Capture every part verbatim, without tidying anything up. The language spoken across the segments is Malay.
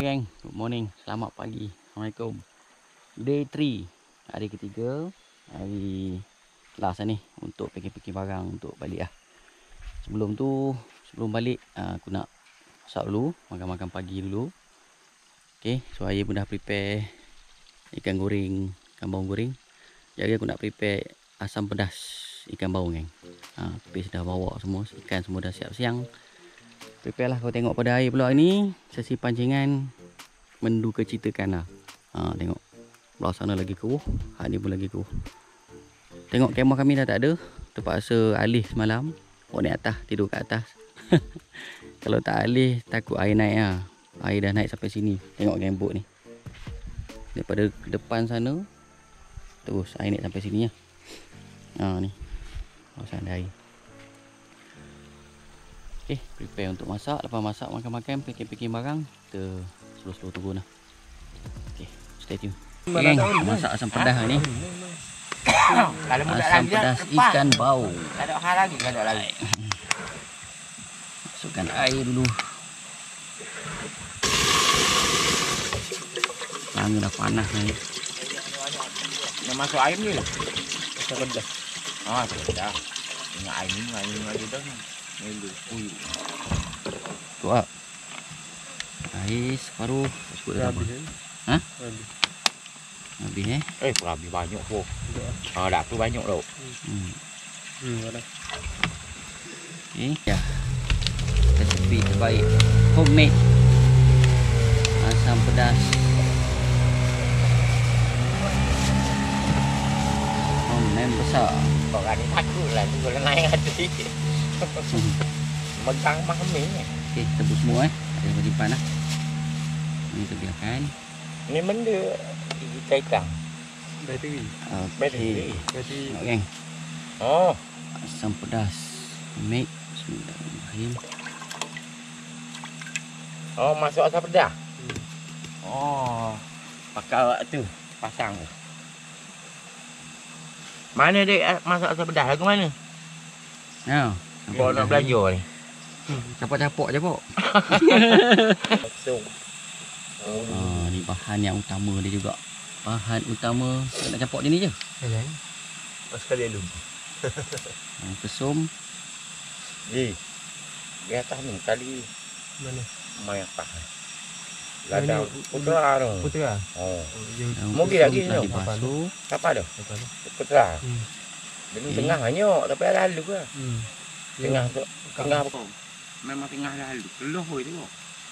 Okay geng, good morning, selamat pagi, Assalamualaikum. Day three, hari ketiga, hari last ni untuk packing-packing barang untuk balik lah. Sebelum tu, sebelum balik aku nak masak dulu, makan-makan pagi dulu. Okay, so ayah pun dah prepare ikan goreng, ikan bawang goreng. Jadi aku nak prepare asam pedas ikan bawang geng. Ha, Pis dah bawa semua, ikan semua dah siap siang. Prepare lah, kau tengok pada air pula ni, sesi pancingan menduka citakan lah. Ha, tengok belah sana lagi keruh, hak ni pun lagi keruh. Tengok kamera kami dah tak ada, terpaksa alih semalam. Bawa naik atas, tidur kat atas. Kalau tak alih takut air naik lah. Air dah naik sampai sini. Tengok gembok ni, daripada depan sana terus air naik sampai sini lah. Ha, ni kawasan ada air. Okay, prepare untuk masak. Lepas masak, makan-makan, packing-packing barang, kita slow-slow tunggu lah. Okay, stay tune. Okay, masak asam pedas ni. Asam pedas ikan bau. Tak ada hal lagi, tak ada lagi. Masukkan air dulu. Tangan dah panas ni. Yang masuk air ni lah. Asam pedas. Ah, pedas. Ingat air ni, air ni ada dah ni. Melu. Ui. Tu ah. Air separuh. Sebut dah habis. Ha? Habis. Habis eh? Eh, habis banyak pun. Ah, dah tu banyak tau. Hmm. Hmm, ada. Okey, ya. Resepi terbaik homemade asam pedas. Homemade besar. Kau kan ni takut lah tu kalau naik hati. Megang macam ni. Okey, tebus semua eh. Ada simpan lah. Ini kita biarkan. Ni benda kita ikan. Bateri. Bateri. Bateri. Tengok geng. Oh, Asam pedas make. Bismillahirrahmanirrahim. oh masuk asam pedas. Hmm. Oh, pakai awak tu, pasang tu. Mana dia masuk asam pedas? Lagu mana? Ha. Bawa nak belanja ni. Capok-capok je pok. Langsung. Oh. Ha, ni bahan yang utama dia juga. Bahan utama nak capok je ni je. Jangan. Pas sekali dulu. Ha, kesum. Di. Di atas ni kali mana? Main apa? Ladang putera tu. Putera. Oh. Daun Mungkin kesum lagi telah tu. dibasuh. Apa dah? Apa ni? Putera. Hmm. Dia ni tengah banyak tapi ada lalu ke? Hmm. Tengah tu. Tengah apa? Memang tengah lalu. Keluh pun tu.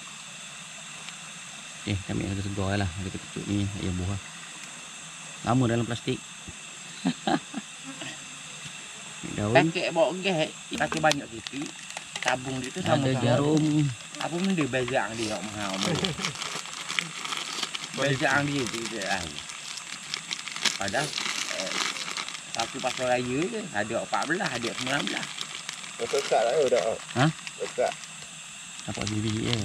Okay, kami ada segar lah. Ada ketutup ni ayam buah. Lama dalam plastik. Daun. Pakai bawa gas. Pakai banyak sikit. Tabung dia tu sama-sama. Ada jarum. Apa benda bezang dia mahal. Bezang dia tu dia. Padahal eh, satu pasal raya je. Ada empat belas, ada sembilan belas. Dekat lah dah. Ha? Dekat. Nampak biji-biji je.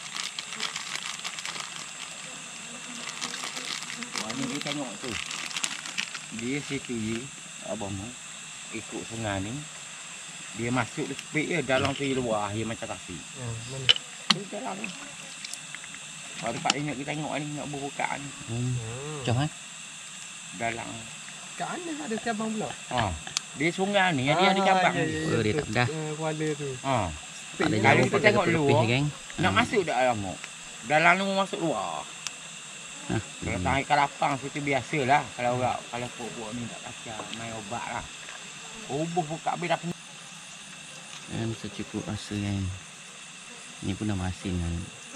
Ni dia tengok tu. Dia situ je. Abang tu. Ikut sungai ni. Dia masuk dia sepik je. Dalam tu luar. Dia macam tasik. Oh, mana? Dia dalam ni. Kalau tempat ni nak kita tengok ni. Nak buka ni. Hmm. Macam mana? Dalam. Kat mana ada cabang pula? Ha. Dia sungai ni. Dia ada cabang. Ya, ya, ya. Oh, dia tak dah. Uh, kuala tu. Ha. Ada Kalau jarum kita pakai tengok satu luar, lepis je geng. Nak Ha. masuk tak dalam tu. Dalam ni masuk luar. Ha. Kalau tak ikan lapang situ biasalah. Kalau orang kalau pokok ni tak kacau main obat lah. Ubuh buka habis dah penuh. Dan secukup rasa kan. Ni pun dah masin kan.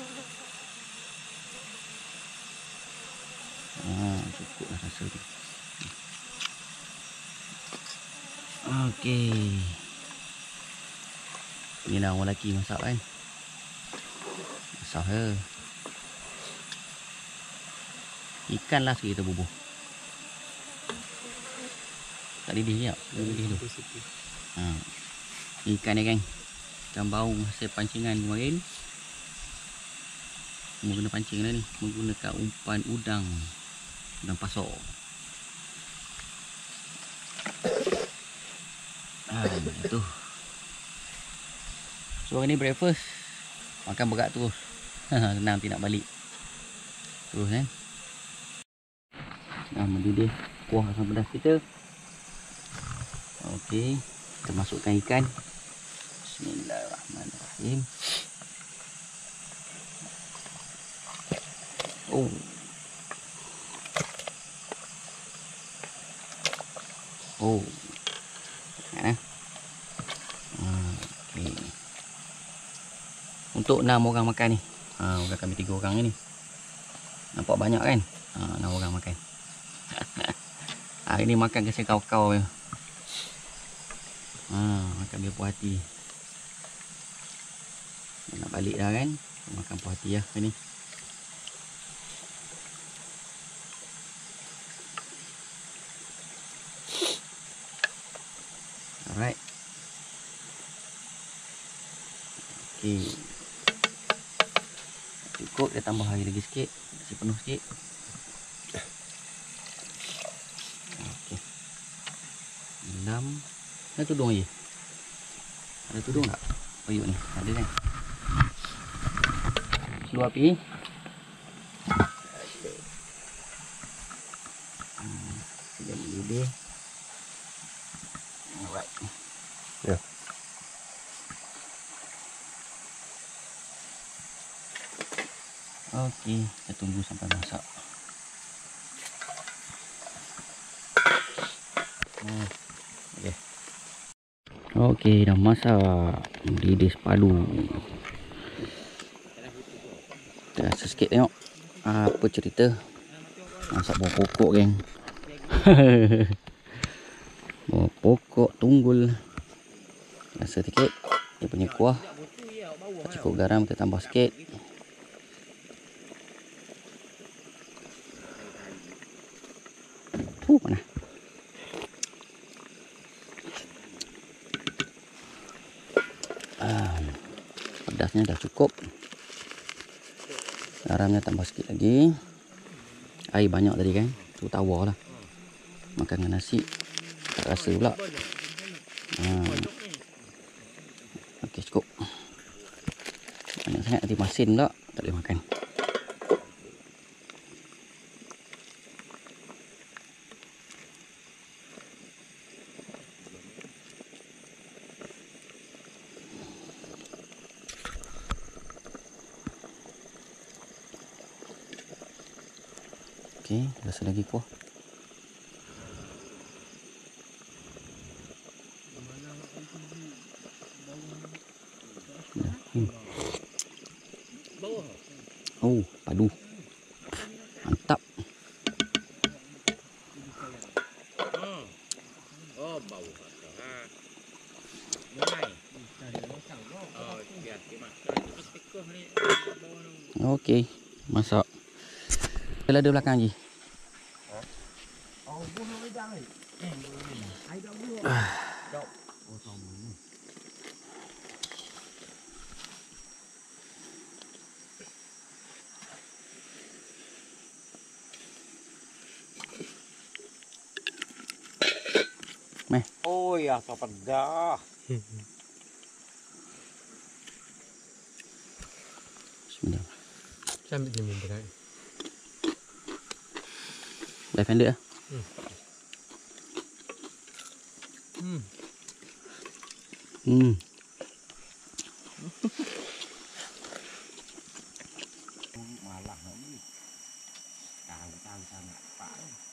Ha, cukup lah rasa tu. Okey. Ni lah orang lelaki masak kan. Masak je. Ikan lah sikit kita bubuh. Tak didih sekejap. Didih tu. Ha. Ikan ni kan. Ikan baung hasil pancingan kemarin. Mau guna pancing dah ni. Menggunakan umpan udang. Udang pasar. Ha, itu. So hari ni breakfast. Makan berat terus. Senang nanti nak balik. Terus kan. Dah mendidih kuah asam pedas kita. Okey, kita masukkan ikan. Bismillahirrahmanirrahim. Oh. Oh. Nah. Okey. Untuk enam orang makan ni. Ha, bukan kami tiga orang ni. Nampak banyak kan? Ha, enam orang makan. Hari ni makan kasi kau-kau je. Ha, makan biar puas hati. Nak balik dah kan? Makan puas hati lah ni. Alright. Okey. Cukup, dia tambah air lagi sikit. Kasi penuh sikit. Okey. enam. Ada tudung lagi? Ada tudung tak? Oyuk ni. Ada kan? Slow api. Hmm, sudah mendidih. Alright. Ya. Okey, kita tunggu sampai masak. Hmm. Okey. Okey, dah masak. Mendidih sepadu. Kita rasa sikit tengok apa cerita masak buah pokok, geng. Buah pokok tunggul. Rasa sikit dia punya kuah. Cukup garam kita tambah sikit. Uh, mana? Ah, pedasnya dah cukup. Garamnya tambah sikit lagi. Air banyak tadi kan. Tu tawar lah. Makan dengan nasi tak rasa pula. Ah. Okey, cukup. Banyak sangat nanti masin pula. Tak boleh makan. Okey, rasa lagi kuah. Hmm. Oh, padu. Mantap. Oh, bau. Mulai. Oh, biar dia masak. Okey, masak. Kita ada belakang lagi. Oh, bunuh wedang ni. Eh, ai dah bunuh. Dok. Oh, sama ni. Meh. Oh, ya, so pedas. Bismillah. Sambil dia minta kan. Left handed lah. Hmm. Hmm. Malah ni. Tahu-tahu sangat pak.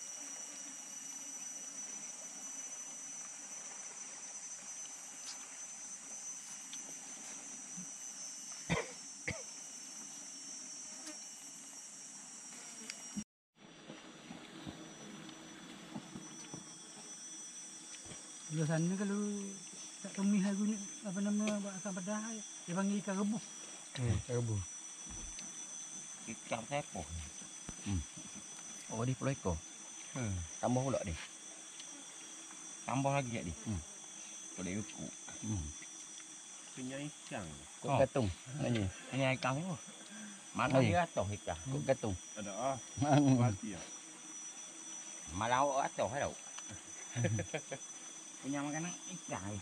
Di sana kalau tak tumis lagu ni apa nama buat asam pedas dia panggil ikan rebus. Hmm, rebus. Ikan sepoh. Oh, di puluh ekor. Hmm. Tambah pula dia. Tambah lagi tak dia? Hmm. Boleh ikut. Hmm. Punya ikan. Kok oh. Gatung. Mana? Ini ikan ni. Mana Oh, dia atas ikan? Kok gatung. Ada ah. Mati ya. Malah awak atas tau. Punya makanan ikan.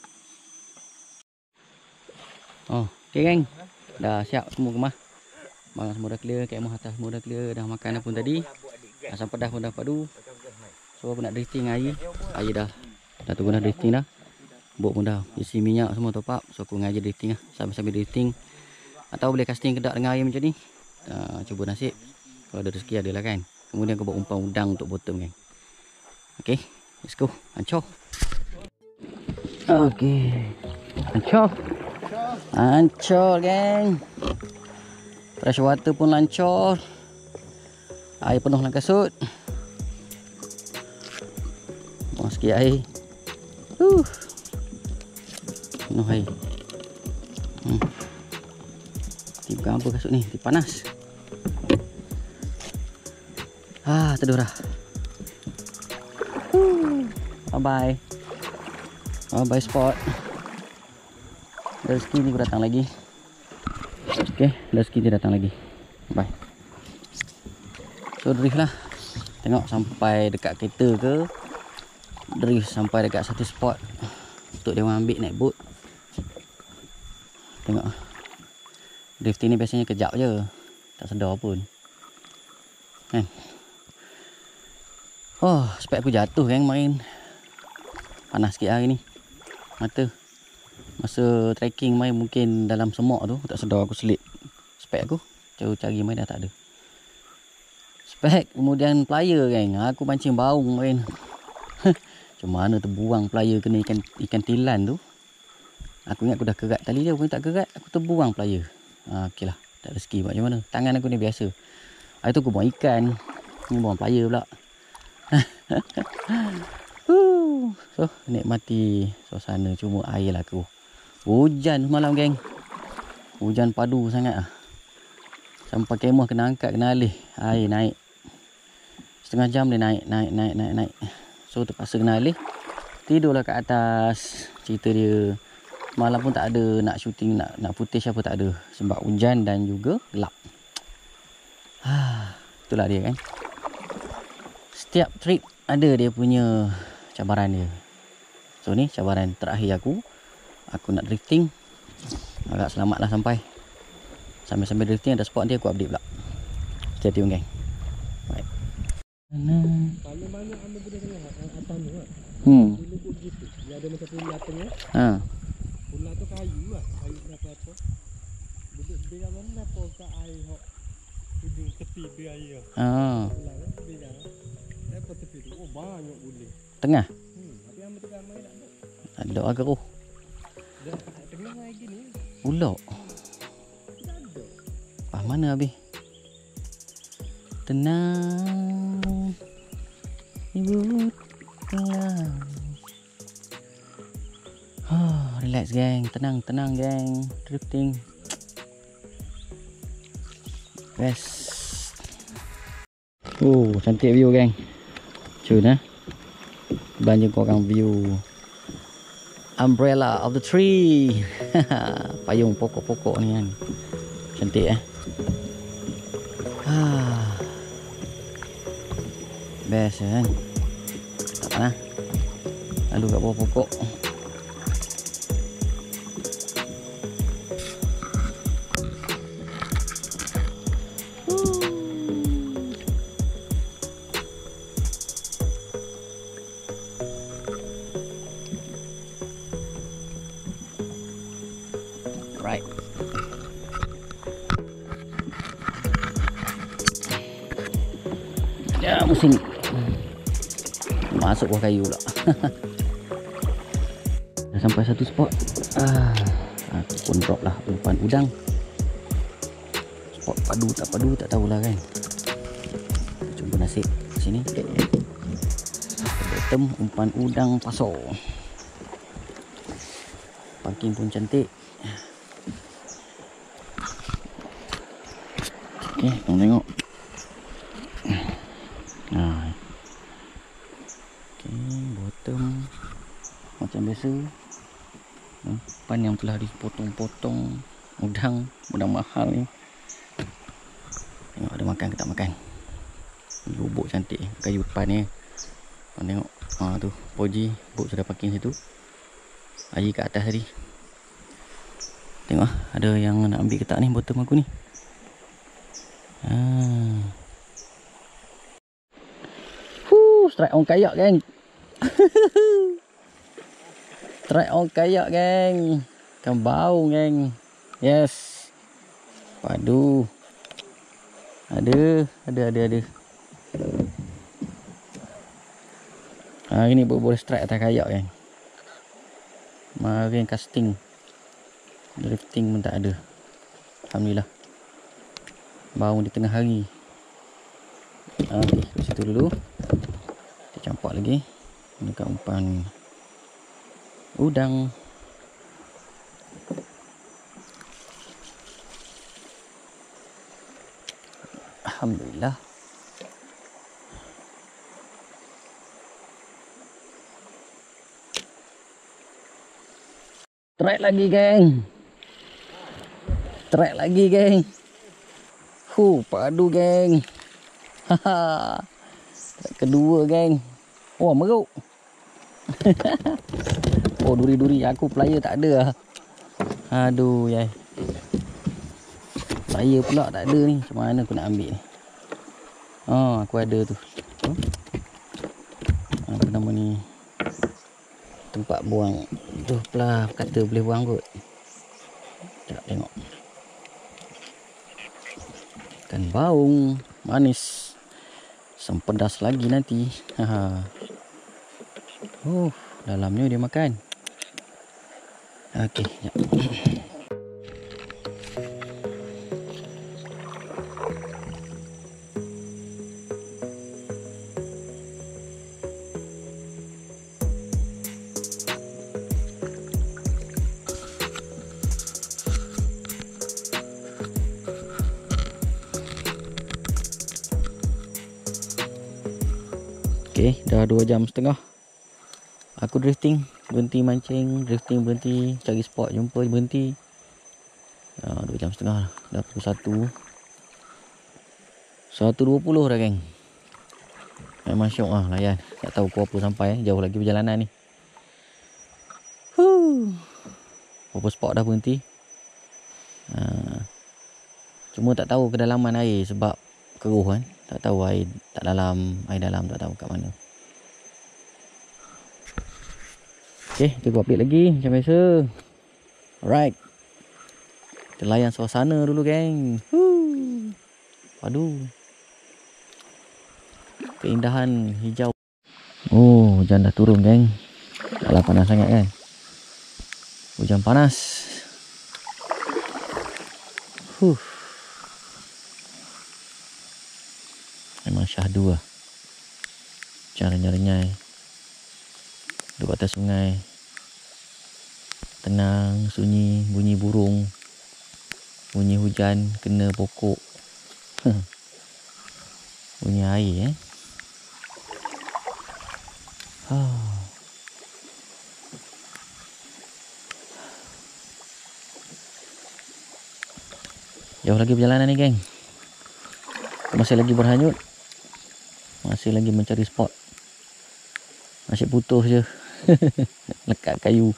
Oh, okey geng. Dah siap semua kemas. Barang semua dah clear, kemah atas semua dah clear, dah makan pun tadi. Asam pedas pun dah padu. So aku nak drifting air. Air dah. Dah tunggu dah drifting dah. Bok pun dah isi minyak semua top up. So aku ngaji drifting lah. Sambil-sambil drifting. Atau boleh casting kedak dengan air macam ni. Uh, cuba nasib. Kalau ada rezeki adalah kan. Kemudian aku buat umpan udang untuk bottom kan. Okay, let's go. Ancur. Okay. Ancur. Ancur geng. Fresh water pun lancur. Air penuh dalam kasut. Buang sikit air. Uh. Penuh air. Hmm. Tiba apa kasut ni? Tiba panas. Ah, tidur dah. Uh. Bye bye. Bye bye spot. Rezeki ni aku datang lagi. Okay, rezeki dia datang lagi. Bye. So drift lah. Tengok sampai dekat kereta ke. Drift sampai dekat satu spot untuk dia orang ambil naik boat. Tengok. Drifting ni biasanya kejap je. Tak sedar pun. Kan? Oh, spek aku jatuh kan main. Panas sikit hari ni. Mata. Masa trekking main mungkin dalam semak tu. Tak sedar aku selip spek aku. Cari-cari main dah tak ada. Spek. Kemudian plier kan. Aku pancing baung main. Macam mana terbuang plier kena ikan ikan tilan tu. Aku ingat aku dah kerat tali dia. Aku tak kerat. Aku terbuang plier. Ha, okey lah. Tak rezeki buat macam mana. Tangan aku ni biasa. Hari tu aku buang ikan. Ni buang plier pula. So nikmati suasana. Cuma air lah aku. Hujan semalam geng. Hujan padu sangat lah. Sampai kemah kena angkat, kena alih. Air naik. Setengah jam dia naik, naik, naik, naik, naik. So terpaksa kena alih. Tidurlah kat atas. Cerita dia. Malam pun tak ada nak shooting, nak nak footage apa tak ada. Sebab hujan dan juga gelap. Ha, itulah dia kan. Setiap trip ada dia punya cabaran dia. So ni cabaran terakhir aku. Aku nak drifting. Agak selamatlah sampai. Sambil-sambil drifting ada spot nanti aku update pula. Stay tune geng. Baik. Mana-mana anda boleh tengok atas tu kan. Hmm. Dulu pun gitu. Dia ada macam pula tengah. Ha. Pula tu kayu lah. Kayu apa-apa. Duduk dia mana apa kat air hok. Duduk tepi dia air. Ha. Pula kan dia. Apa tepi tu? Oh banyak boleh. Tengah. Hmm, tapi yang betul ramai tak ada. Ada agak roh. Dah tengah lagi gini. Ulok. Tak ada. Ah mana habis? Tenang. Ibu tenang. Oh, relax geng. Tenang, tenang geng. Drifting. Best. Oh, cantik view geng. Cun eh. Belanja korang view umbrella of the tree. Payung pokok-pokok ni kan. Cantik eh. Ah. Best kan. Tak panas. Lalu kat bawah pokok. Right. Ya musim masuk buah kayu pula. Dah sampai satu spot. Ah, aku pun drop lah umpan udang. Spot padu tak padu tak tahulah kan. Cuba nasib sini. Bottom umpan udang pasor. Parking pun cantik. Okey, kita tengok. Nah. Okey, bottom macam biasa. Umpan yang telah dipotong-potong udang, udang mahal ni. Tengok ada makan ke tak makan. Lubuk cantik kayu depan ni. Tengok. Ha tu, Poji bot sudah parking situ. Air kat atas tadi. Tengok ada yang nak ambil ke tak ni bottom aku ni. Ah. Huh, strike on kayak, geng. Strike on kayak, geng. Ikan bau, geng. Yes. Padu. Ada, ada, ada, ada. Hari ni boleh strike atas kayak, geng. Marin casting. Drifting pun tak ada. Alhamdulillah. Bau di tengah hari. Okey, kat situ dulu. Kita campak lagi dekat umpan udang. Alhamdulillah. Trek lagi, geng. Trek lagi, geng. Huh, padu, geng. Haha. Trek kedua, geng. Oh, meruk. Oh, duri-duri aku player tak ada. Aduh, yai. Player pula tak ada ni. Macam mana aku nak ambil ni? Oh, aku ada tu. Oh. Apa nama ni? Tempat buang. Tu pula kata boleh buang kot. Sekejap tengok. Ikan baung manis. Sempedas lagi nanti. Haha. Oh, dalamnya dia makan. Okey, jap. Okey, dah dua jam setengah. Aku drifting, berhenti mancing, drifting berhenti, cari spot, jumpa berhenti. Ya, dua jam setengah dah. Dah pukul satu. satu dua puluh dah, geng. Memang syok lah layan. Tak tahu pukul apa sampai, jauh lagi perjalanan ni. Huh. Beberapa spot dah berhenti. Ha. Cuma tak tahu kedalaman air sebab keruh kan. Tak tahu air tak dalam, air dalam tak tahu kat mana. Okay, kita buat update lagi macam biasa. Alright. Kita layan suasana dulu, geng. Huh. Padu. Keindahan hijau. Oh, hujan dah turun, geng. Taklah panas sangat kan. Hujan panas. Huh. Memang syahdu lah. Hujan renyai-renyai. Duduk atas sungai. Tenang, sunyi, bunyi burung. Bunyi hujan kena pokok. Bunyi air eh. Jauh lagi perjalanan ni, geng. Masih lagi berhanyut. Masih lagi mencari spot. Masih putus je. Lekat kayu.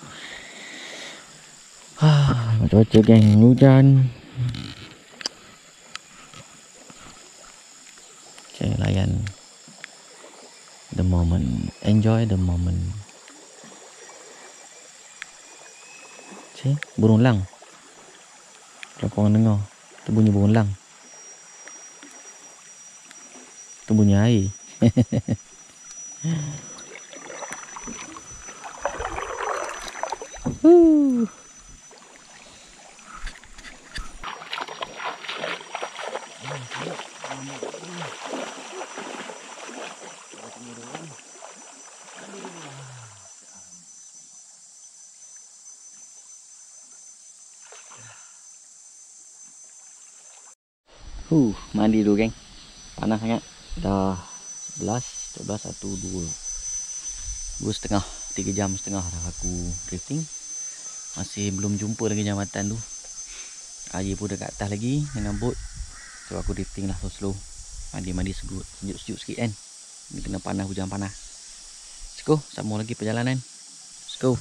Cuaca, geng, hujan. Okay, layan the moment. Enjoy the moment. Okay, burung lang. Kalau korang dengar, tu bunyi burung lang. Tu bunyi air. Woo. Huh, mandi dulu, geng. Panas sangat. Dah sebelas, dua belas, satu, dua. Dua setengah, tiga jam setengah dah aku drifting. Masih belum jumpa lagi jambatan tu. Air pun dekat atas lagi dengan bot. So aku drifting lah slow-slow. Mandi-mandi sejuk-sejuk sikit kan. Ni kena panas, hujan panas. Let's go, sambung lagi perjalanan. Let's go.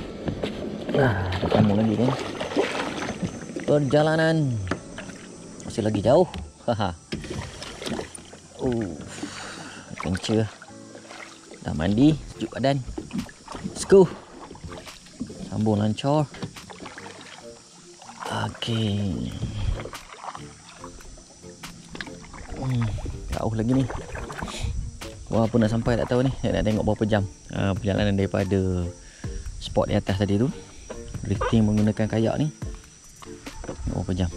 Nah, sambung lagi kan. Perjalanan Masih lagi jauh. Haha. Oh, kencur. Dah mandi, sejuk badan. Let's go. Sambung lancar. Okey. Hmm, jauh lagi ni. Berapa nak sampai tak tahu ni. Nak tengok berapa jam uh, perjalanan daripada spot di atas tadi tu. Drifting menggunakan kayak ni. Berapa jam.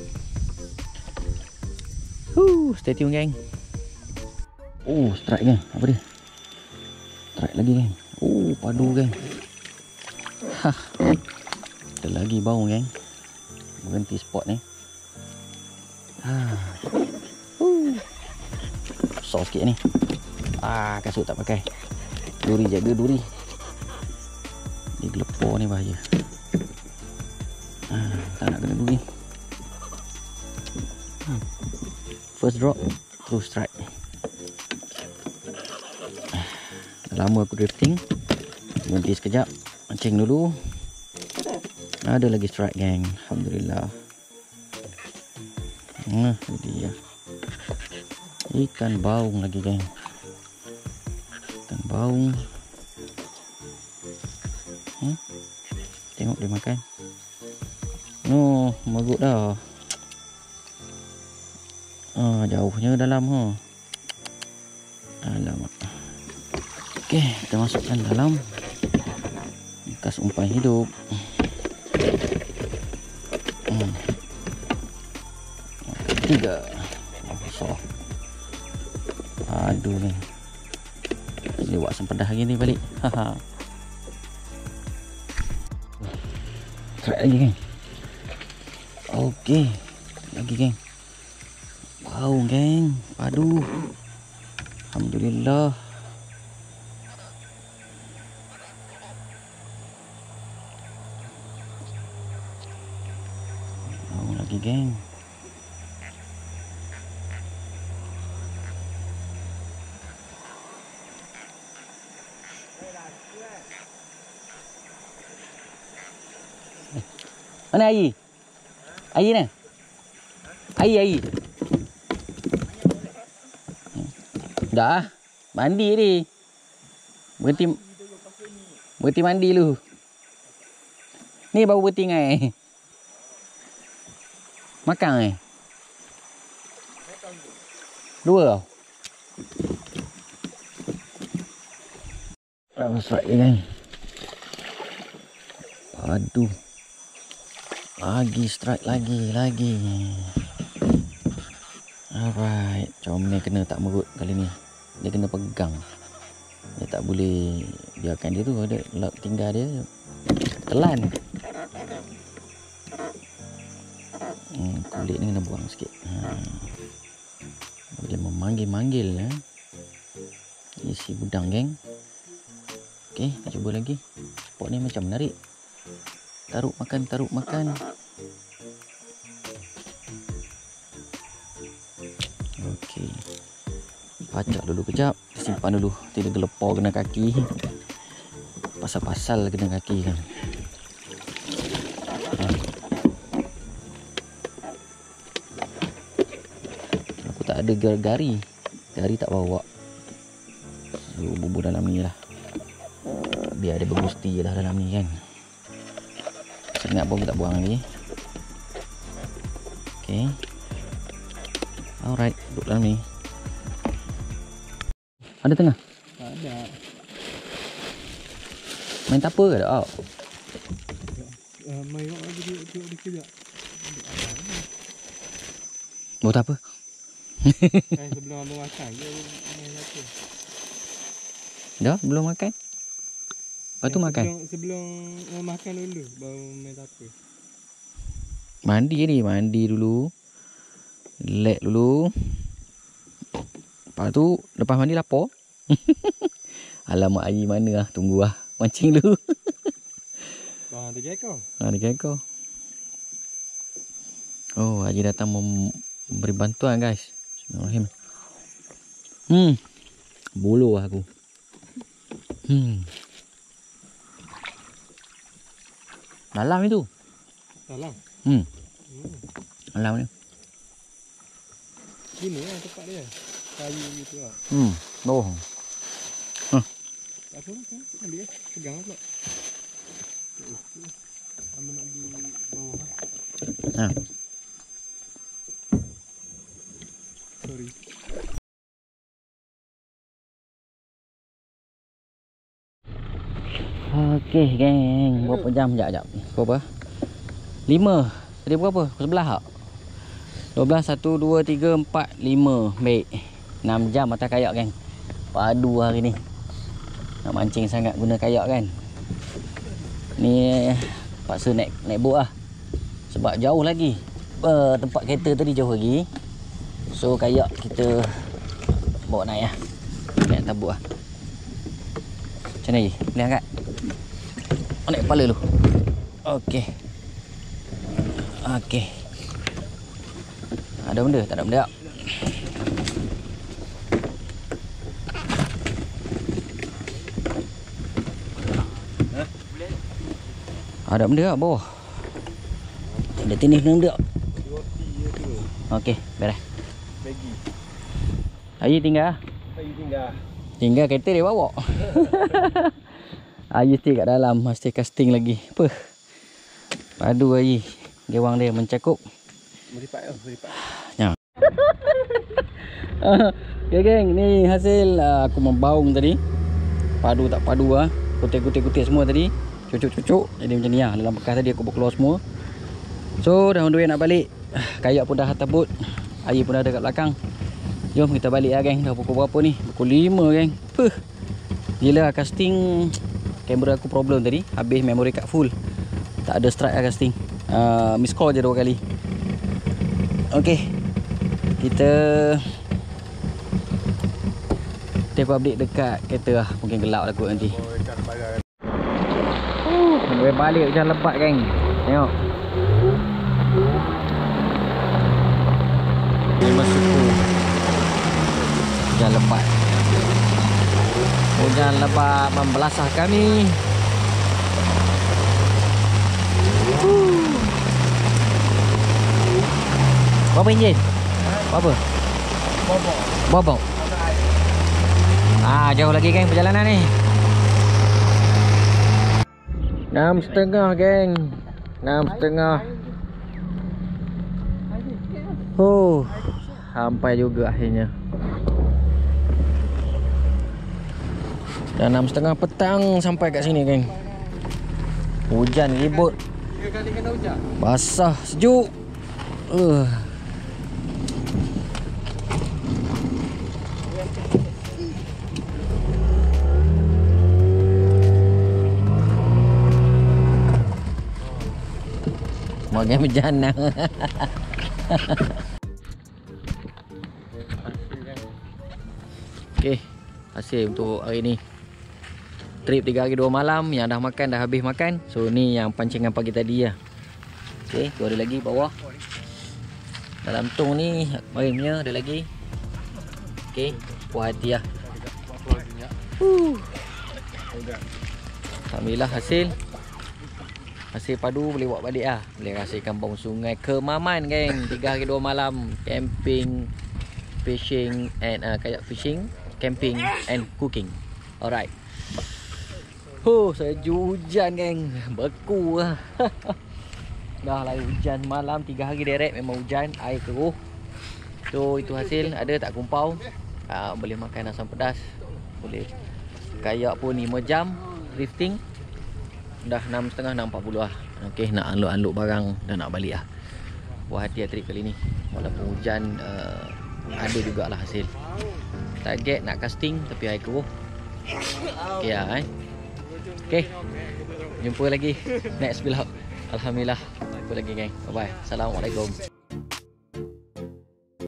Huh, stay tune geng. Oh, strike geng. Apa dia? Strike lagi geng. Oh, padu geng. Hah. Ada lagi bau geng. Berhenti spot ni. Ha. Uh. Besar sikit ni. Ah, kasut tak pakai. Duri, jaga duri. Dia gelepor ni bahaya. Ah, tak nak kena duri. Hmm. First drop, terus strike. Dah lama aku drifting. Berhenti sekejap. Mancing dulu. Ada lagi strike geng. Alhamdulillah. Nah, ini dia. Ikan baung lagi geng. Ikan baung. Hmm? Tengok dia makan. Oh, marut dah. Ah, jauhnya dalam ha. Alamak. Okey, kita masukkan dalam bekas umpan hidup. Hmm. Tiga. Oh, besar. Aduh ni. Dia buat sempedah hari ni balik. Haha. Try lagi geng. Okey. Lagi geng. Wow geng. Padu. Alhamdulillah. Wow lagi geng. Mana air? Air ni? Air, air. Dah. Mandi ni. Berhenti. Berhenti mandi lu. Ni baru berhenti ngai. Makan eh? Dua tau. Dah strike ni kan. Aduh. Lagi strike lagi, lagi. Alright, comel kena tak merut kali ni. Dia kena pegang. Dia tak boleh biarkan dia tu ada tinggal dia. Telan. Hmm, kulit ni kena buang sikit. Ha. Dia memanggil-manggil ya. Isi budang geng. Okey, kita cuba lagi. Spot ni macam menarik. Taruk makan, taruk makan. Okey. Pacak dulu kejap. Simpan dulu. Tidak gelepor kena kaki. Pasal-pasal kena kaki kan. Ha. Aku tak ada gari. Gari tak bawa. So, bubur dalam ni lah. Biar ada bergusti lah dalam ni kan. Ingat pun aku tak buang lagi. Okay. Alright, duduk dalam ni. Ada tengah? Tak ada. Main tapa ke tak? Oh. Uh, main rock lagi dia tengok dia kejap. Buat apa? Kan sebelum abang makan dia main apa? Dah, belum makan? Lepas tu Eh, makan? Sebelum, sebelum uh, makan dulu baru main apa. Mandi ni, mandi dulu. Relax dulu. Lepas tu, lepas mandi lapar. Alamak, air mana lah. Tunggu lah. Mancing dulu. Bang, tiga ekor. Ha, tiga ekor. Oh, Haji datang memberi bantuan guys. Bismillahirrahmanirrahim. Hmm. Buluh aku. Hmm. Dalam itu. Dalam. Hmm. Hmm. Dalam ni. Sini lah tempat dia. Kayu gitu lah. Hmm, oh. Tak apa kan? Ambil ya. Pegang pula. Kamu nak di bawah. Ha. Sorry. Okey geng, berapa jam jap jap. Berapa? lima. Tadi berapa? Pukul sebelas tak? dua belas, satu, dua, tiga, empat, lima. Baik. enam jam atas kayak geng. Padu hari ni. Nak mancing sangat guna kayak kan. Ni paksa naik naik bot lah. Sebab jauh lagi. Uh, tempat kereta tadi jauh lagi. So kayak kita bawa naik lah. Naik tabuk lah. Macam mana je? Boleh angkat? Oh, naik kepala dulu. Okey. Okey. Ada benda? Tak ada benda tak? Ada benda tak bawah? Ada tenis benda tak? Roti je tu. Okey, beres. Bagi. Ayi tinggal. Ayu tinggal. Tinggal kereta dia bawa. Ayi stay kat dalam, masih casting lagi. Apa? Padu Ayi. Gewang dia mencakup. Meripat tu, meripat. Ya. Okay geng, ni hasil uh, aku membaung tadi. Padu tak padu ah. Kutik-kutik-kutik semua tadi. Cucuk-cucuk. Jadi macam ni lah. Dalam bekas tadi aku bawa keluar semua. So dah on the way nak balik. Kayak pun dah hantar bot. Ayi pun dah ada kat belakang. Jom kita balik lah geng. Dah pukul berapa ni? Pukul lima geng. Puh. Gila casting. Kamera aku problem tadi. Habis memory card full. Tak ada strike lah casting. uh, Miss call je dua kali. Okay. Kita Kita update dekat kereta lah. Mungkin gelap lah kot nanti. uh, Boleh balik hujan lebat geng. Tengok. Memang suku hujan lebat. Hujan lebat membelasah kami. uh. Berapa enjin? Berapa? Bobok. Bobok. Ah, jauh lagi geng perjalanan ni. Enam setengah geng. Enam setengah. Oh, sampai juga akhirnya. Dah enam setengah petang sampai kat sini geng. Hujan ribut. Tiga kali kena hujan. Basah, sejuk. Uh. Makan berjana. Okey, hasil untuk hari ni. Trip tiga hari dua malam. Yang dah makan dah habis makan. So ni yang pancingan pagi tadi lah. Okey, tu ada lagi bawah. Dalam tong ni marin punya ada lagi. Okey, puas hati lah. Uh. Alhamdulillah hasil. Hasil padu boleh bawa balik lah. Boleh rasa kampung sungai Kemaman geng. Tiga hari dua malam. Camping, fishing and uh, kayak fishing, camping and cooking. Alright. Huh, sejuk hujan geng. Beku lah. Dah lah hujan malam. Tiga hari direct memang hujan. Air keruh. So itu hasil. Ada tak kumpau. uh, Boleh makan asam pedas. Boleh kayak pun lima jam drifting. Dah enam setengah, enam empat puluh lah. Okay, nak unload-unload barang dan nak balik lah. Puas hati lah trip kali ni. Walaupun hujan, uh, ada jugalah hasil. Target nak casting tapi air keruh. Okay lah eh. Okay, jumpa lagi next vlog. Alhamdulillah. Jumpa lagi geng. Bye bye. Assalamualaikum.